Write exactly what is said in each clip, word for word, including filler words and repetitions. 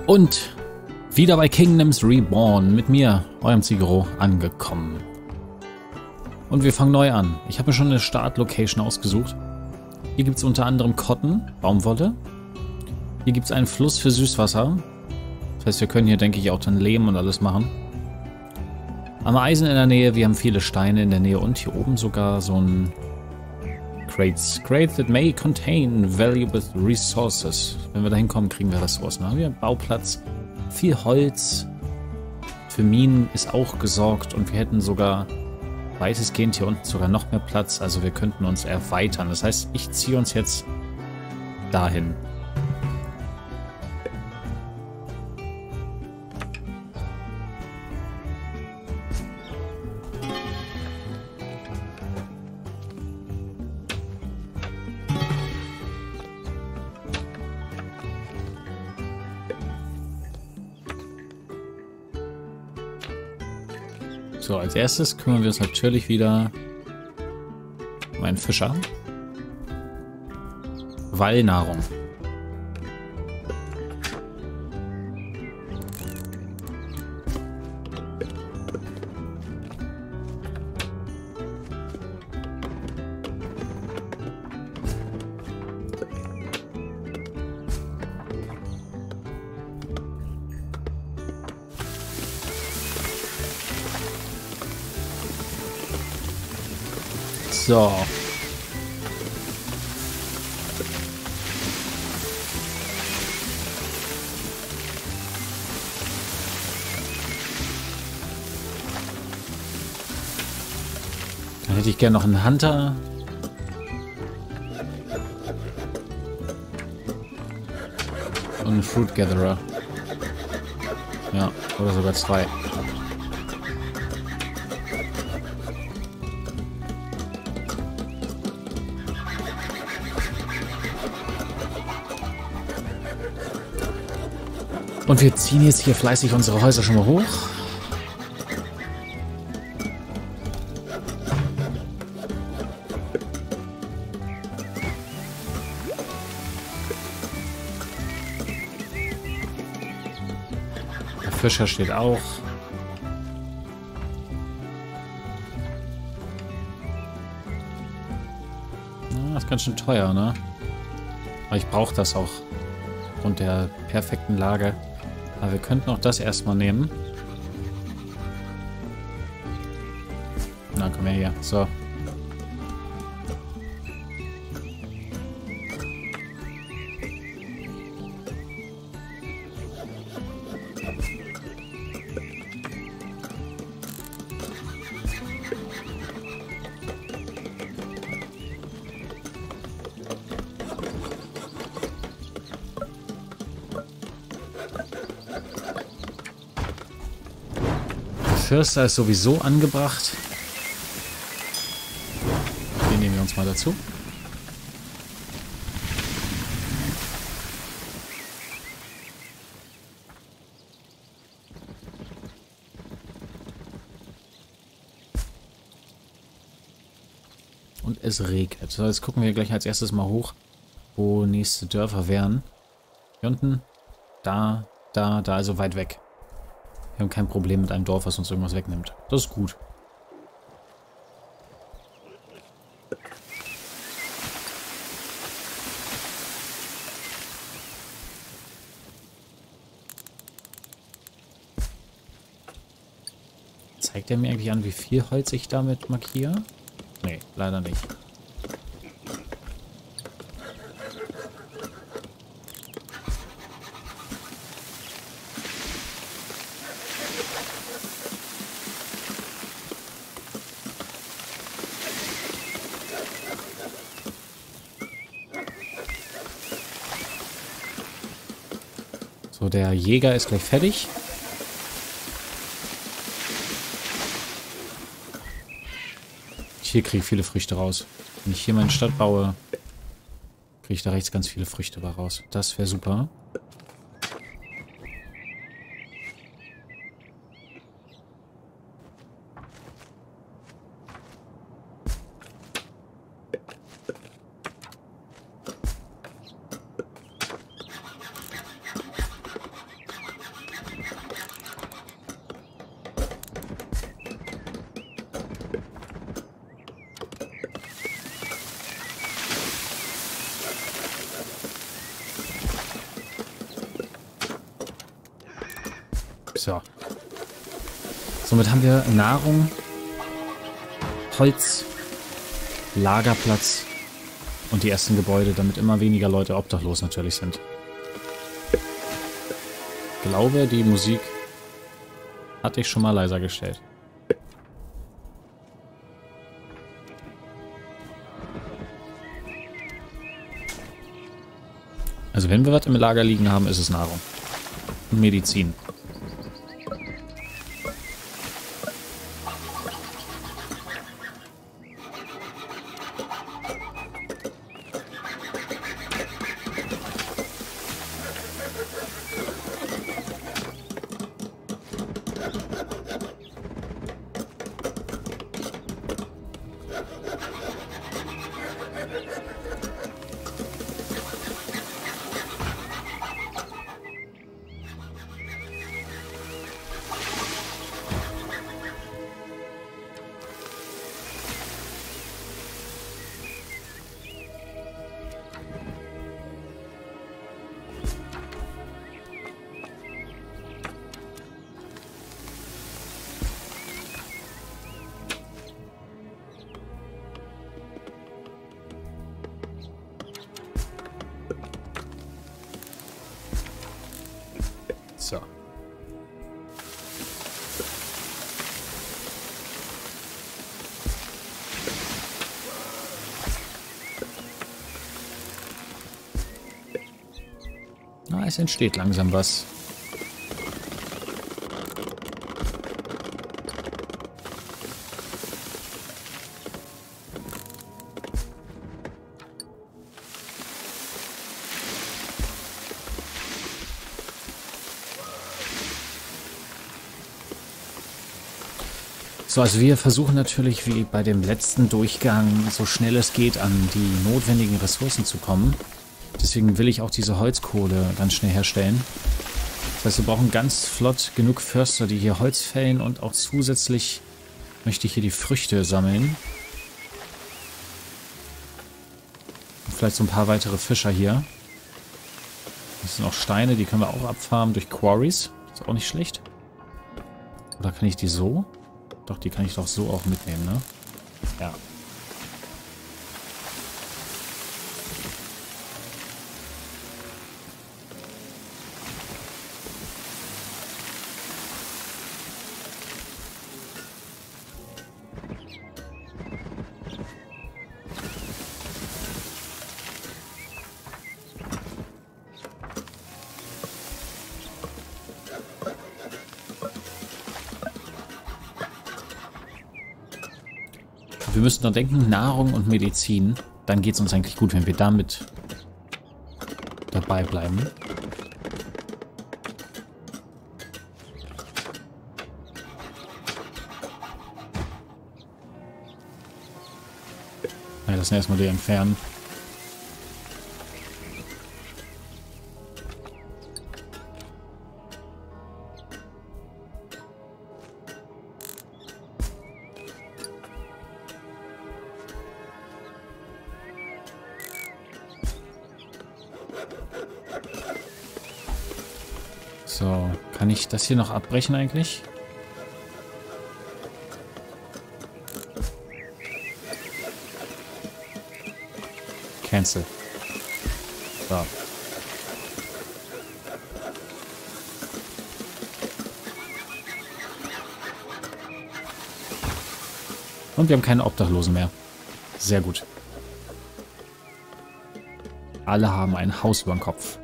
Und wieder bei Kingdoms Reborn mit mir, eurem Zigero, angekommen. Und wir fangen neu an. Ich habe mir schon eine Startlocation ausgesucht. Hier gibt es unter anderem Cotton, Baumwolle. Hier gibt es einen Fluss für Süßwasser. Das heißt, wir können hier, denke ich, auch dann Lehm und alles machen. Am Eisen in der Nähe, wir haben viele Steine in der Nähe und hier oben sogar so ein Crates. Crates that may contain valuable resources. Wenn wir da hinkommen, kriegen wir Ressourcen. Da haben wir einen Bauplatz, viel Holz. Für Minen ist auch gesorgt und wir hätten sogar weitestgehend hier unten sogar noch mehr Platz. Also wir könnten uns erweitern. Das heißt, ich ziehe uns jetzt dahin. So, als erstes kümmern wir uns natürlich wieder um einen Fischer. Wallnahrung. So. Dann hätte ich gerne noch einen Hunter. Und einen Fruit Gatherer. Ja, oder sogar zwei. Und wir ziehen jetzt hier fleißig unsere Häuser schon mal hoch. Der Fischer steht auch. Na, das ist ganz schön teuer, ne? Aber ich brauche das auch. Aufgrund der perfekten Lage. Aber wir könnten auch das erstmal nehmen. Na, komm her hier. So. Förster ist sowieso angebracht. Den nehmen wir uns mal dazu. Und es regnet. So, jetzt gucken wir gleich als erstes mal hoch, wo nächste Dörfer wären. Hier unten, da, da, da, also weit weg. Wir haben kein Problem mit einem Dorf, was uns irgendwas wegnimmt. Das ist gut. Zeigt er mir eigentlich an, wie viel Holz ich damit markiere? Nee, leider nicht. So, der Jäger ist gleich fertig. Hier kriege ich viele Früchte raus. Wenn ich hier meine Stadt baue, kriege ich da rechts ganz viele Früchte raus. Das wäre super. So. Somit haben wir Nahrung, Holz, Lagerplatz und die ersten Gebäude, damit immer weniger Leute obdachlos natürlich sind. Ich glaube, die Musik hatte ich schon mal leiser gestellt. Also wenn wir was im Lager liegen haben, ist es Nahrung. Und Medizin. So. Na, es entsteht langsam was. So, also wir versuchen natürlich wie bei dem letzten Durchgang so schnell es geht an die notwendigen Ressourcen zu kommen. Deswegen will ich auch diese Holzkohle ganz schnell herstellen. Das heißt, wir brauchen ganz flott genug Förster, die hier Holz fällen und auch zusätzlich möchte ich hier die Früchte sammeln. Und vielleicht so ein paar weitere Fischer hier. Das sind auch Steine, die können wir auch abfarmen durch Quarries. Ist auch nicht schlecht. Oder kann ich die so? Doch, die kann ich doch so auch mitnehmen, ne? Ja. Wir müssen noch denken, Nahrung und Medizin. Dann geht es uns eigentlich gut, wenn wir damit dabei bleiben. Ja, lassen wir erstmal die entfernen. So, kann ich das hier noch abbrechen eigentlich? Cancel. So. Und wir haben keine Obdachlosen mehr. Sehr gut. Alle haben ein Haus über dem Kopf.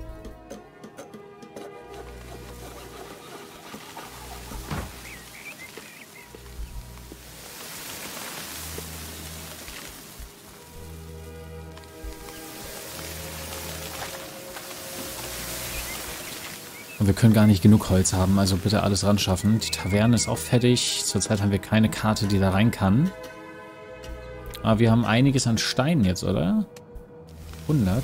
Und wir können gar nicht genug Holz haben, also bitte alles ran schaffen. Die Taverne ist auch fertig. Zurzeit haben wir keine Karte, die da rein kann. Aber wir haben einiges an Steinen jetzt, oder? hundert.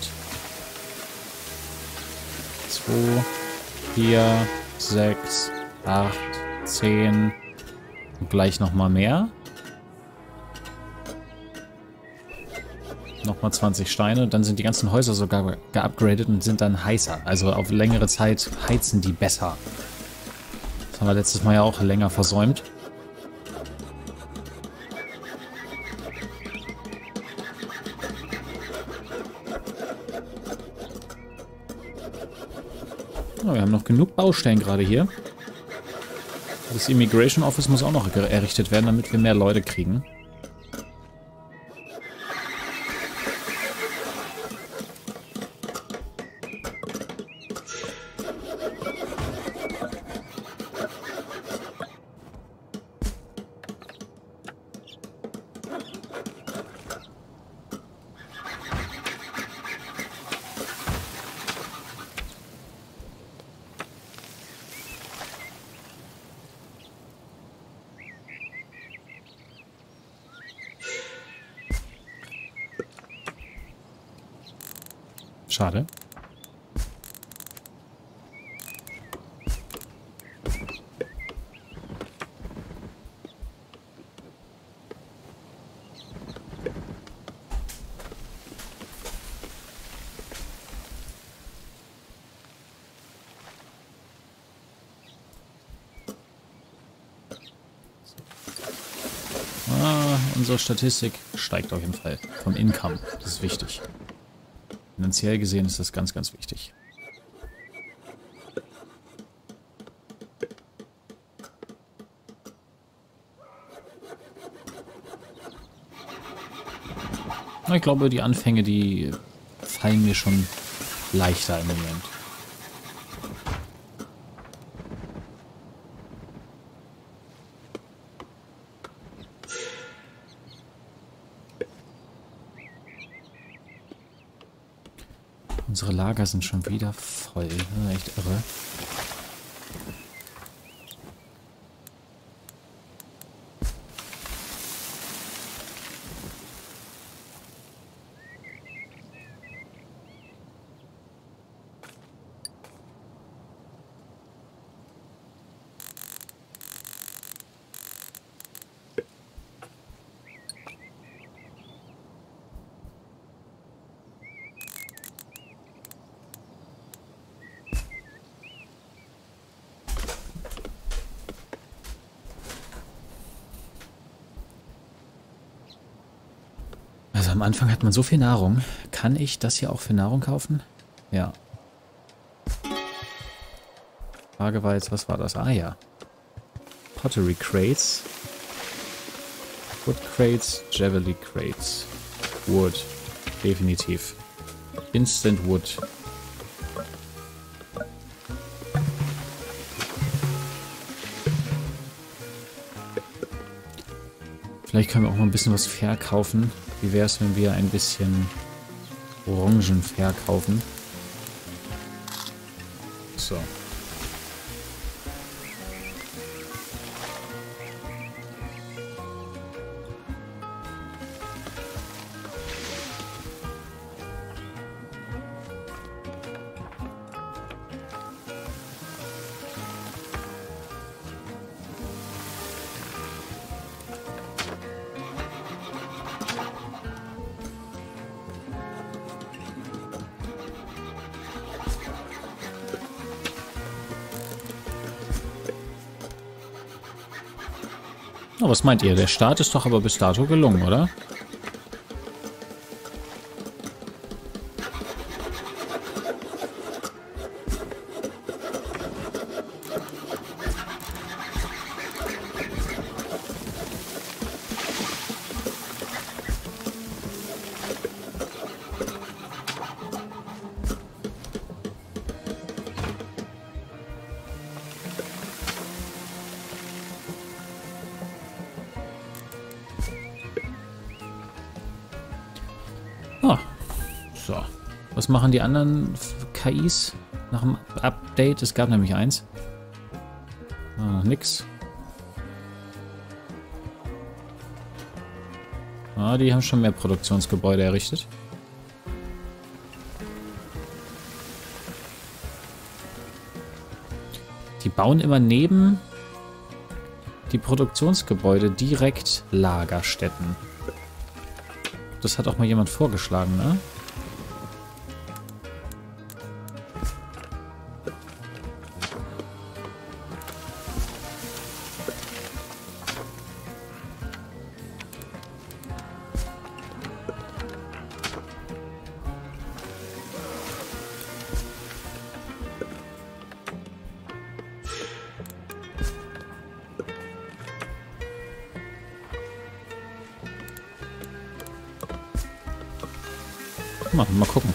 zwei, vier, sechs, acht, zehn. Und gleich nochmal mehr. Nochmal zwanzig Steine. Dann sind die ganzen Häuser sogar geupgradet und sind dann heißer. Also auf längere Zeit heizen die besser. Das haben wir letztes Mal ja auch länger versäumt. Oh, wir haben noch genug Baustellen gerade hier. Das Immigration Office muss auch noch errichtet werden, damit wir mehr Leute kriegen. Schade. Ah, unsere Statistik steigt auf jeden Fall. Vom Income. Das ist wichtig. Finanziell gesehen ist das ganz, ganz wichtig. Ich glaube, die Anfänge, die fallen mir schon leichter im Moment. Unsere Lager sind schon wieder voll. Echt irre. Also am Anfang hat man so viel Nahrung. Kann ich das hier auch für Nahrung kaufen? Ja. Frage war jetzt, was war das? Ah ja. Pottery Crates. Wood Crates, Javelin Crates. Wood. Definitiv. Instant Wood. Vielleicht können wir auch mal ein bisschen was verkaufen. Wie wäre es, wenn wir ein bisschen Orangen verkaufen? So. Oh, was meint ihr? Der Start ist doch aber bis dato gelungen, oder? Ah, so. Was machen die anderen K Is nach dem Update? Es gab nämlich eins. Ah, nix. Ah, die haben schon mehr Produktionsgebäude errichtet. Die bauen immer neben die Produktionsgebäude direkt Lagerstätten. Das hat auch mal jemand vorgeschlagen, ne? Mal, mal gucken.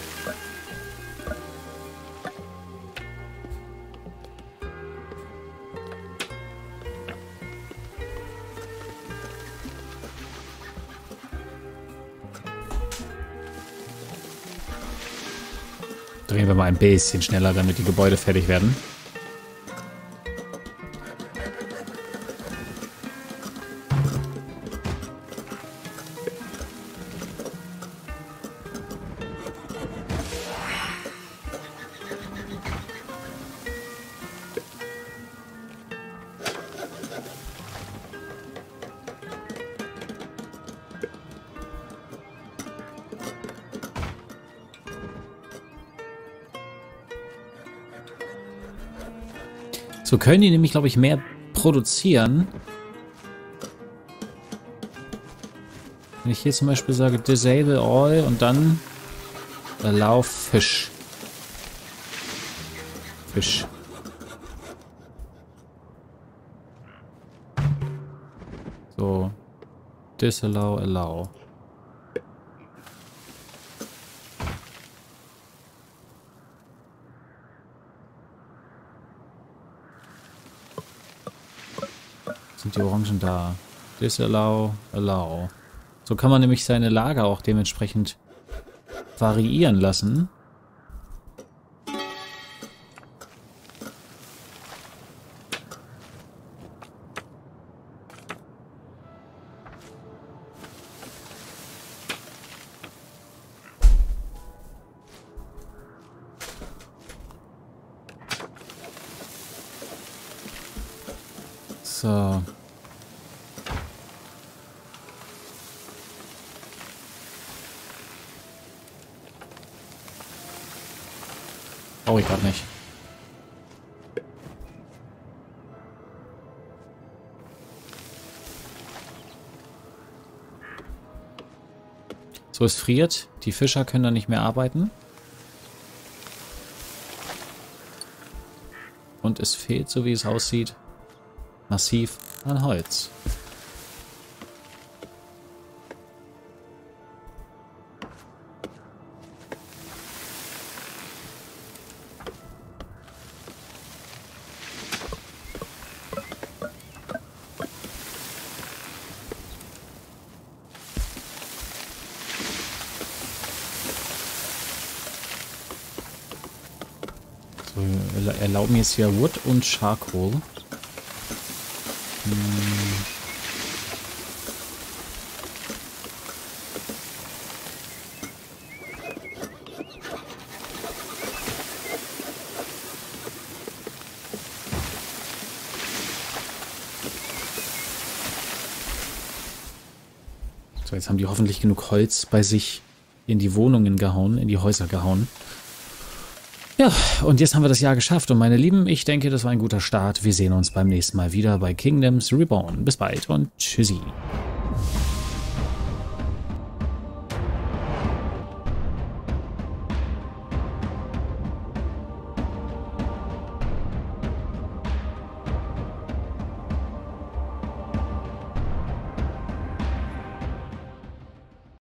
Drehen wir mal ein bisschen schneller, damit die Gebäude fertig werden. So können die nämlich, glaube ich, mehr produzieren. Wenn ich hier zum Beispiel sage, disable all und dann allow fish. Fisch. So. Disallow, allow. Sind die Orangen da? Disallow, allow. So kann man nämlich seine Lager auch dementsprechend variieren lassen. So. Brauche ich gerade nicht. So, es friert. Die Fischer können dann nicht mehr arbeiten. Und es fehlt, so wie es aussieht, massiv an Holz. So, erlauben jetzt hier Wood und Charcoal. So, jetzt haben die hoffentlich genug Holz bei sich in die Wohnungen gehauen, in die Häuser gehauen. Ja, und jetzt haben wir das Jahr geschafft. Und meine Lieben, ich denke, das war ein guter Start. Wir sehen uns beim nächsten Mal wieder bei Kingdoms Reborn. Bis bald und tschüssi.